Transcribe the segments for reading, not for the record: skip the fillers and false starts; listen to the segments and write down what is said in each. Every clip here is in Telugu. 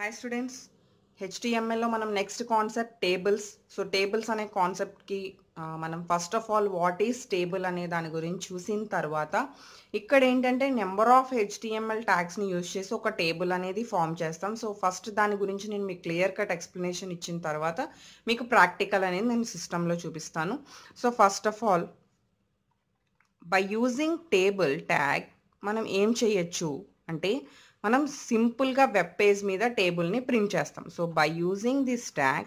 Hi students, HTML లో మనం next concept tables. So tables అనే కాన్సెప్ట్కి మనం first of all what is table అనే దాని గురించి చూసిన తర్వాత ఇక్కడ ఏంటంటే నెంబర్ ఆఫ్ HTML ట్యాగ్స్ని యూజ్ చేసి ఒక టేబుల్ అనేది ఫామ్ చేస్తాం. సో ఫస్ట్ దాని గురించి నేను మీకు క్లియర్ కట్ ఎక్స్ప్లెనేషన్ ఇచ్చిన తర్వాత మీకు ప్రాక్టికల్ అనేది నేను సిస్టంలో చూపిస్తాను. So first of all by using table tag మనం ఏం చేయొచ్చు అంటే మనం సింపుల్గా వెబ్ పేజ్ మీద టేబుల్ని ప్రింట్ చేస్తాం. So by using this tag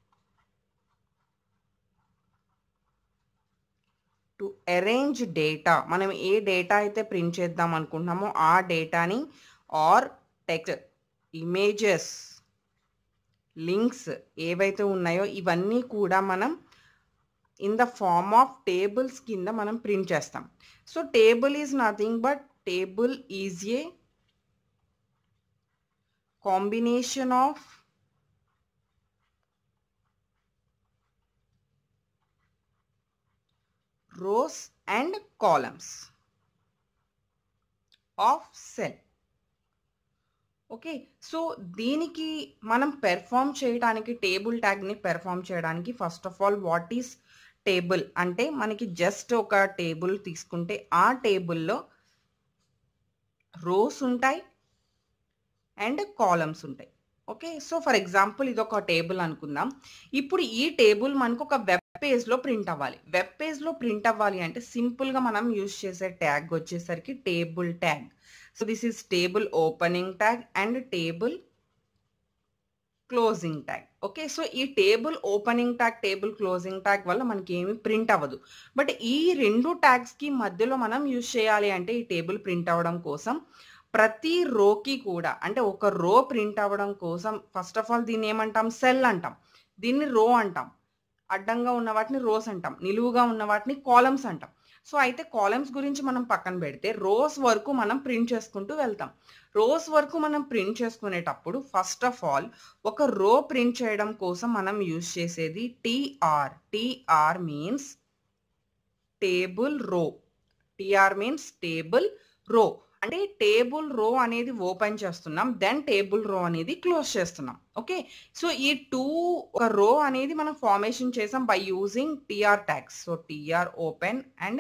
to arrange data, మనం ఏ డేటా అయితే ప్రింట్ చేద్దాం అనుకుంటున్నామో ఆ డేటాని ఆర్ టెక్స్ట్, ఇమేజెస్, లింక్స్ ఏవైతే ఉన్నాయో ఇవన్నీ కూడా మనం in the form of tables కింద మనం ప్రింట్ చేస్తాం. So table is nothing but table is a combination of rows and columns of cell. Okay, so దీనికి మనం పెర్ఫామ్ చేయడానికి టేబుల్ ట్యాగ్ని పెర్ఫామ్ చేయడానికి first of all what is table అంటే మనకి జస్ట్ ఒక టేబుల్ తీసుకుంటే ఆ టేబుల్లో రోస్ ఉంటాయి అండ్ కాలమ్స్ ఉంటాయి. ఓకే, సో ఫర్ ఎగ్జాంపుల్ ఇది ఒక టేబుల్ అనుకుందాం. ఇప్పుడు ఈ టేబుల్ మనకు ఒక వెబ్ పేజ్లో ప్రింట్ అవ్వాలి. వెబ్ పేజ్లో ప్రింట్ అవ్వాలి అంటే సింపుల్గా మనం యూజ్ చేసే ట్యాగ్ వచ్చేసరికి table tag. So this is table opening tag and table closing tag. Okay, so ఈ table opening tag, table closing tag వల్ల మనకి ఏమి ప్రింట్ అవ్వదు. బట్ ఈ రెండు ట్యాగ్స్కి మధ్యలో మనం యూజ్ చేయాలి అంటే ఈ టేబుల్ ప్రింట్ అవ్వడం కోసం ప్రతి రోకి కూడా అంటే ఒక రో ప్రింట్ అవ్వడం కోసం ఫస్ట్ ఆఫ్ ఆల్ దీన్ని ఏమంటాం, సెల్ అంటాం, దీన్ని రో అంటాం, అడ్డంగా ఉన్న వాటిని రోస్ అంటాం, నిలువుగా ఉన్న వాటిని కాలమ్స్ అంటాం. సో అయితే కాలమ్స్ గురించి మనం పక్కన పెడితే రోస్ వరకు మనం ప్రింట్ చేసుకుంటూ వెళ్తాం. రోస్ వరకు మనం ప్రింట్ చేసుకునేటప్పుడు ఫస్ట్ ఆఫ్ ఆల్ ఒక రో ప్రింట్ చేయడం కోసం మనం యూజ్ చేసేది TR. TR means table row. TR means table row అంటే టేబుల్ రో అనేది ఓపెన్ చేస్తున్నాం, దెన్ టేబుల్ రో అనేది క్లోజ్ చేస్తున్నాం. ఓకే, సో ఈ ఒక రో అనేది మనం ఫార్మేషన్ చేసాం by using TR tags. So TR open and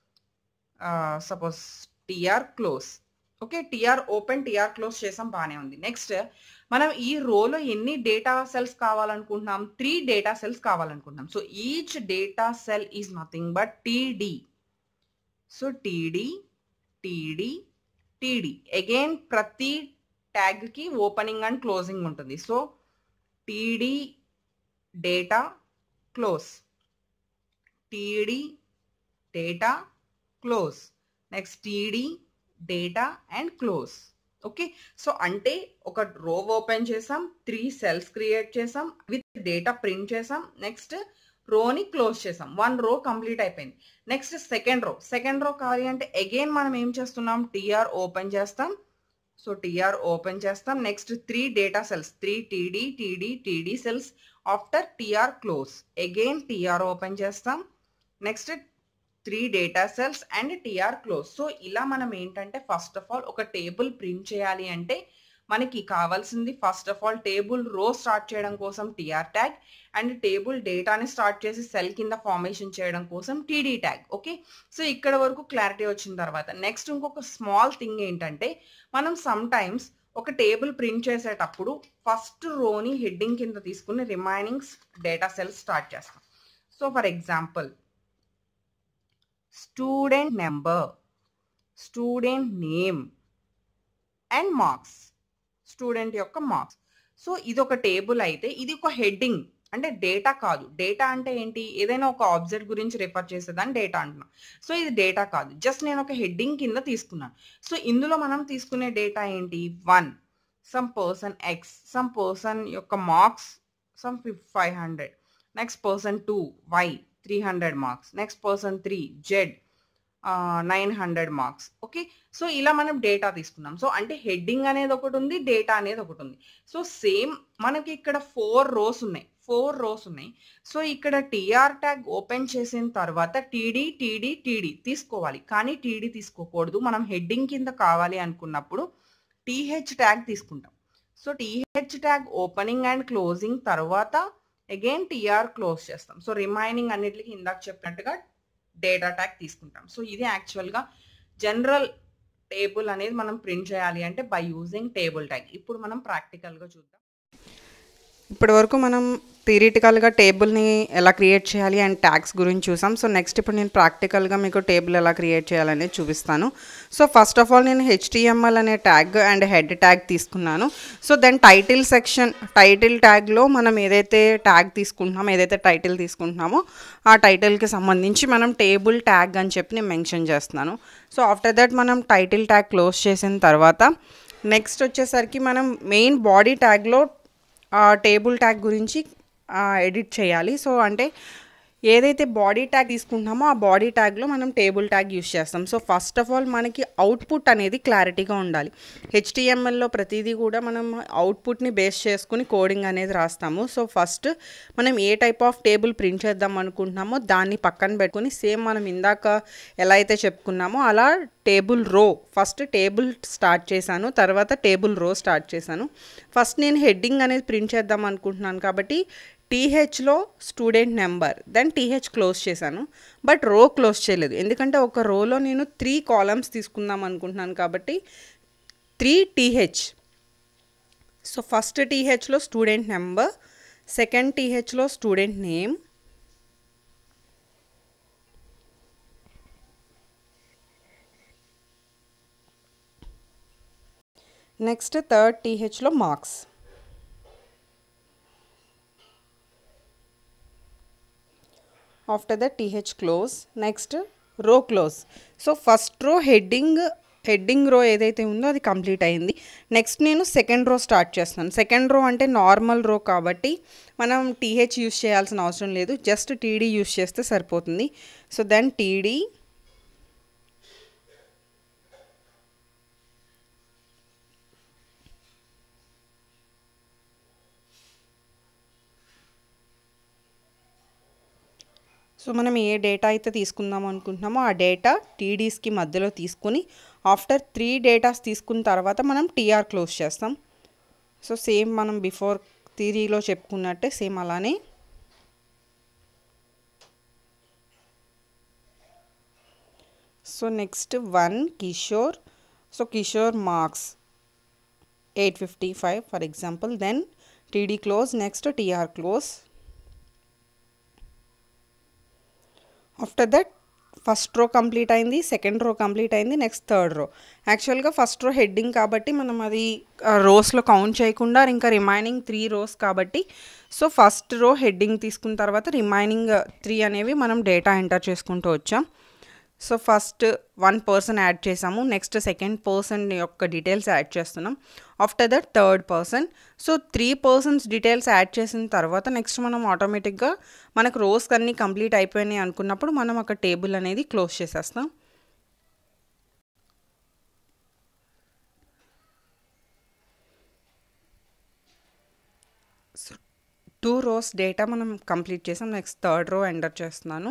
suppose TR close. Okay, TR open TR close చేసాం, బాగానే ఉంది. నెక్స్ట్ మనం ఈ రోలో ఎన్ని డేటా సెల్స్ కావాలనుకుంటున్నాం, 3 డేటా సెల్స్ కావాలనుకుంటున్నాం. So each data cell is nothing but TD. So TD, TD, TD. Again ప్రతి ట్యాగ్కి ఓపెనింగ్ అండ్ క్లోజింగ్ ఉంటుంది. So TD data close, TD data close, next TD data and close. Okay, so అంటే ఒక రో ఓపెన్ చేసాం, 3 సెల్స్ క్రియేట్ చేసాం, విత్ డేటా ప్రింట్ చేసాం, నెక్స్ట్ రోని క్లోజ్ చేసాం, 1 రో కంప్లీట్ అయిపోయింది. నెక్స్ట్ సెకండ్ రో కావాలి అంటే అగైన్ మనం ఏం చేస్తున్నాం, టీఆర్ ఓపెన్ చేస్తాం. సో టీఆర్ ఓపెన్ చేస్తాం, next 3 data cells, 3 TD, TD, TD cells. After TR close again TR open చేస్తాం, next 3 data cells and TR close. So ఇలా మనం ఏంటంటే ఫస్ట్ ఆఫ్ ఆల్ ఒక టేబుల్ ప్రింట్ చేయాలి అంటే మనకి కావాల్సింది first of all table row start చేయడం కోసం టీఆర్ ట్యాగ్ అండ్ టేబుల్ డేటాని స్టార్ట్ చేసి సెల్ కింద ఫార్మేషన్ చేయడం కోసం టీడీ ట్యాగ్. ఓకే, సో ఇక్కడ వరకు క్లారిటీ వచ్చిన తర్వాత నెక్స్ట్ ఇంకొక స్మాల్ థింగ్ ఏంటంటే మనం సమ్ టైమ్స్ ఒక టేబుల్ ప్రింట్ చేసేటప్పుడు ఫస్ట్ రోని హెడ్డింగ్ కింద తీసుకుని రిమైనింగ్ డేటా సెల్స్ స్టార్ట్ చేస్తాం. So for example student number, student name and marks, student యొక్క మార్క్స్. సో ఇది ఒక టేబుల్ అయితే ఇది ఒక హెడ్డింగ్ అంటే డేటా కాదు. డేటా అంటే ఏంటి, ఏదైనా ఒక ఆబ్జెక్ట్ గురించి రిఫర్ చేసేదాన్ని డేటా అంటున్నాం. సో ఇది డేటా కాదు, జస్ట్ నేను ఒక హెడ్డింగ్ కింద తీసుకున్నాను. సో ఇందులో మనం తీసుకునే డేటా ఏంటి, 1 some person X, some person యొక్క marks some 500, next person 2 Y 300 marks, next person 3 Z 900 marks. Okay, so ఇలా మనం డేటా తీసుకున్నాం. సో అంటే హెడ్డింగ్ అనేది ఒకటి ఉంది, డేటా అనేది ఒకటి ఉంది. సో సేమ్ మనకి ఇక్కడ 4 రోస్ ఉన్నాయి. సో ఇక్కడ టీఆర్ ట్యాగ్ ఓపెన్ చేసిన తర్వాత టీడీ, టీడీ, టీడీ తీసుకోవాలి, కానీ టీడీ తీసుకోకూడదు. మనం హెడ్డింగ్ కింద కావాలి అనుకున్నప్పుడు టీహెచ్ ట్యాగ్ తీసుకుంటాం. So TH tag opening and closing తర్వాత అగైన్ టీఆర్ క్లోజ్ చేస్తాం. సో రిమైనింగ్ అన్నిటికి ఇందాక చెప్పినట్టుగా డేటా ట్యాగ్ తీసుకుంటాం. సో ఇది యాక్చువల్గా జనరల్ టేబుల్ అనేది మనం ప్రింట్ చేయాలి అంటే బై యూజింగ్ టేబుల్ ట్యాగ్. ఇప్పుడు మనం ప్రాక్టికల్గా చూద్దాం. ఇప్పటి వరకు మనం థియరిటికల్గా టేబుల్ని ఎలా క్రియేట్ చేయాలి అండ్ ట్యాగ్స్ గురించి చూసాం. సో నెక్స్ట్ ఇప్పుడు నేను ప్రాక్టికల్గా మీకు టేబుల్ ఎలా క్రియేట్ చేయాలనేది చూపిస్తాను. సో ఫస్ట్ ఆఫ్ ఆల్ నేను HTML అనే ట్యాగ్ అండ్ హెడ్ ట్యాగ్ తీసుకున్నాను. So then title section, title ట్యాగ్లో మనం ఏదైతే ట్యాగ్ తీసుకుంటున్నామో, ఏదైతే టైటిల్ తీసుకుంటున్నామో ఆ టైటిల్కి సంబంధించి మనం టేబుల్ ట్యాగ్ అని చెప్పి నేను మెన్షన్ చేస్తున్నాను. సో ఆఫ్టర్ దట్ మనం టైటిల్ ట్యాగ్ క్లోజ్ చేసిన తర్వాత నెక్స్ట్ వచ్చేసరికి మనం మెయిన్ బాడీ ట్యాగ్లో టేబుల్ ట్యాగ్ గురించి ఎడిట్ చేయాలి. సో అంటే ఏదైతే బాడీ ట్యాగ్ తీసుకుంటున్నామో ఆ బాడీ ట్యాగ్లో మనం టేబుల్ ట్యాగ్ యూస్ చేస్తాం. సో ఫస్ట్ ఆఫ్ ఆల్ మనకి అవుట్పుట్ అనేది క్లారిటీగా ఉండాలి. HTMLలో ప్రతిదీ కూడా మనం అవుట్పుట్ని బేస్ చేసుకుని కోడింగ్ అనేది రాస్తాము. సో ఫస్ట్ మనం ఏ టైప్ ఆఫ్ టేబుల్ ప్రింట్ చేద్దాం అనుకుంటున్నామో దాన్ని పక్కన పెట్టుకుని సేమ్ మనం ఇందాక ఎలా అయితే చెప్పుకున్నామో అలా టేబుల్ రో, ఫస్ట్ టేబుల్ స్టార్ట్ చేశాను, తర్వాత టేబుల్ రో స్టార్ట్ చేశాను. ఫస్ట్ నేను హెడ్డింగ్ అనేది ప్రింట్ చేద్దాం అనుకుంటున్నాను కాబట్టి టీహెచ్లో student number, then TH close చేశాను. బట్ రో క్లోజ్ చేయలేదు, ఎందుకంటే ఒక రోలో నేను 3 కాలమ్స్ తీసుకుందాం అనుకుంటున్నాను కాబట్టి 3 టీహెచ్. సో ఫస్ట్ టీహెచ్లో స్టూడెంట్ నెంబర్, సెకండ్ టీహెచ్లో స్టూడెంట్ నేమ్, నెక్స్ట్ థర్డ్ టీహెచ్లో marks. After that TH close, next row close. So first row heading row ఏదైతే ఉందో అది కంప్లీట్ అయింది. నెక్స్ట్ నేను సెకండ్ రో స్టార్ట్ చేస్తున్నాను. సెకండ్ రో అంటే నార్మల్ రో కాబట్టి మనం టీహెచ్ యూస్ చేయాల్సిన అవసరం లేదు, జస్ట్ టీడీ యూస్ చేస్తే సరిపోతుంది. సో దెన్ టీడీ, సో మనం ఏ డేటా అయితే తీసుకుందాం అనుకుంటున్నామో ఆ డేటా టీడీస్కి మధ్యలో తీసుకుని ఆఫ్టర్ 3 డేటాస్ తీసుకున్న తర్వాత మనం టీఆర్ క్లోజ్ చేస్తాం. సో సేమ్ మనం బిఫోర్ థియరీలో చెప్పుకున్నట్టే సేమ్ అలానే. So next 1 Kishore, so Kishore marks 855 for example. Then TD close, next TR close. After that first row complete అయింది, సెకండ్ రో కంప్లీట్ అయింది, నెక్స్ట్ థర్డ్ రో. యాక్చువల్గా ఫస్ట్ రో హెడ్డింగ్ కాబట్టి మనం అది రోస్లో కౌంట్ చేయకుండా ఇంకా రిమైనింగ్ 3 రోస్ కాబట్టి సో ఫస్ట్ రో హెడ్డింగ్ తీసుకున్న తర్వాత రిమైనింగ్ 3 అనేవి మనం డేటా ఎంటర్ చేసుకుంటూ వచ్చాం. సో ఫస్ట్ 1 పర్సన్ యాడ్ చేసాము, నెక్స్ట్ సెకండ్ పర్సన్ యొక్క డీటెయిల్స్ యాడ్ చేస్తున్నాం, after that third person. So 3 persons details add చేసిన తర్వాత నెక్స్ట్ మనం ఆటోమేటిక్గా మనకు రోస్ అన్నీ కంప్లీట్ అయిపోయినాయి అనుకున్నప్పుడు మనం ఒక టేబుల్ అనేది క్లోజ్ చేసేస్తాం. సో 2 రోస్ డేటా మనం కంప్లీట్ చేసాం, నెక్స్ట్ థర్డ్ రో ఎంటర్ చేస్తున్నాను.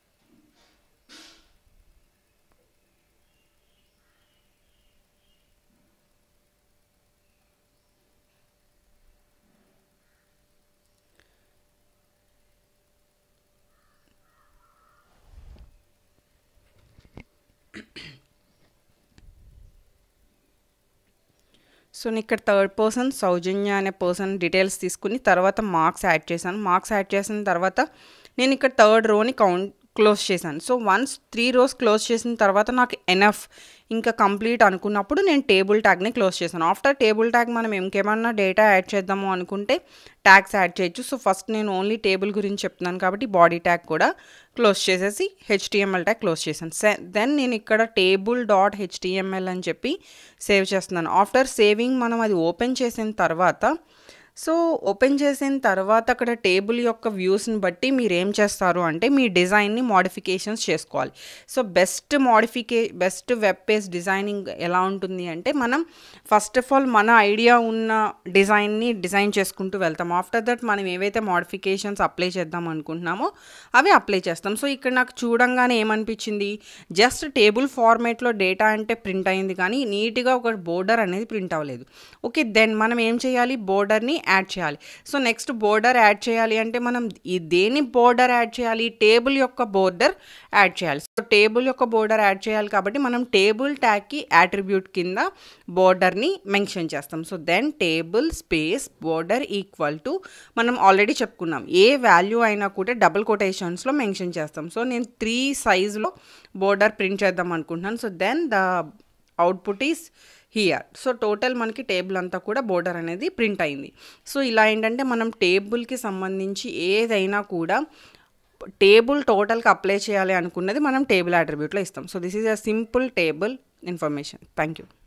సో నేను ఇక్కడ థర్డ్ పర్సన్ సౌజన్య అనే పర్సన్ డీటెయిల్స్ తీసుకుని తర్వాత మార్క్స్ యాడ్ చేశాను. మార్క్స్ యాడ్ చేసిన తర్వాత నేను ఇక్కడ థర్డ్ రోని క్లోజ్ చేశాను. సో వన్స్ 3 రోస్ క్లోజ్ చేసిన తర్వాత నాకు ఎనఫ్ ఇంకా కంప్లీట్ అనుకున్నప్పుడు నేను టేబుల్ ట్యాగ్ని క్లోజ్ చేశాను. ఆఫ్టర్ టేబుల్ ట్యాగ్ మనం ఇంకేమన్నా డేటా యాడ్ చేద్దాము అనుకుంటే ట్యాగ్స్ యాడ్ చేయొచ్చు. సో ఫస్ట్ నేను ఓన్లీ టేబుల్ గురించి చెప్తున్నాను కాబట్టి బాడీ ట్యాగ్ కూడా క్లోజ్ చేసేసి HTML ట్యాగ్ క్లోజ్ చేశాను. దెన్ నేను ఇక్కడ table.html అని చెప్పి సేవ్ చేస్తున్నాను. ఆఫ్టర్ సేవింగ్ మనం అది ఓపెన్ చేసిన తర్వాత సో ఓపెన్ చేసిన తర్వాత అక్కడ టేబుల్ యొక్క వ్యూస్ని బట్టి మీరు ఏం చేస్తారు అంటే మీ డిజైన్ని మోడిఫికేషన్స్ చేసుకోవాలి. So best web page designing ఎలా ఉంటుంది అంటే మనం ఫస్ట్ ఆఫ్ ఆల్ మన ఐడియా ఉన్న డిజైన్ని డిజైన్ చేసుకుంటూ వెళ్తాం. ఆఫ్టర్ దట్ మనం ఏవైతే మోడిఫికేషన్స్ అప్లై చేద్దాం అనుకుంటున్నామో అవి అప్లై చేస్తాం. సో ఇక్కడ నాకు చూడంగానే ఏమనిపించింది, జస్ట్ టేబుల్ ఫార్మేట్లో డేటా అంటే ప్రింట్ అయింది కానీ నీట్గా ఒక బోర్డర్ అనేది ప్రింట్ అవ్వలేదు. ఓకే, దెన్ మనం ఏం చేయాలి, బోర్డర్ని యాడ్ చేయాలి. సో నెక్స్ట్ బోర్డర్ యాడ్ చేయాలి అంటే మనం దేని బోర్డర్ యాడ్ చేయాలి, టేబుల్ యొక్క బోర్డర్ యాడ్ చేయాలి. సో టేబుల్ యొక్క బోర్డర్ యాడ్ చేయాలి కాబట్టి మనం టేబుల్ ట్యాగ్కి యాట్రిబ్యూట్ కింద బోర్డర్ని మెన్షన్ చేస్తాం. So then table space border equal to మనం ఆల్రెడీ చెప్పుకున్నాం ఏ వాల్యూ అయినా కూడా డబుల్ కొటేషన్స్లో మెన్షన్ చేస్తాం. సో నేను 3 సైజులో బోర్డర్ ప్రింట్ చేద్దాం అనుకుంటున్నాను. So then the output is here. So total మనకి టేబుల్ అంతా కూడా బోర్డర్ అనేది ప్రింట్ అయింది. సో ఇలా ఏంటంటే మనం టేబుల్కి సంబంధించి ఏదైనా కూడా టేబుల్ టోటల్కి అప్లై చేయాలి అనుకున్నది మనం టేబుల్ అట్రిబ్యూట్లో ఇస్తాం. So this is a simple table information. Thank you.